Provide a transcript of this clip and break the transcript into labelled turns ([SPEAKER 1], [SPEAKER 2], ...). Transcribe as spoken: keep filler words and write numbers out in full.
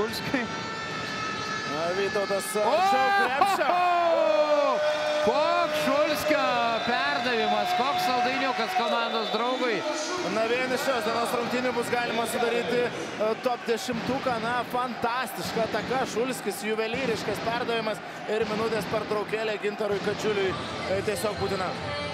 [SPEAKER 1] Šulskiui.
[SPEAKER 2] Vytautas arčiau krepšio.
[SPEAKER 1] Koks Šulskio perdavimas, koks saldainiukas komandos draugui.
[SPEAKER 2] Na, vien iš šios dienos rungtynių bus galima sudaryti top dešimtuką. Na, fantastiška ataka. Šulskis, juvelyriškas perdavimas ir minutės pertraukėlė Gintarui Kadžiuliui tiesiog būtina.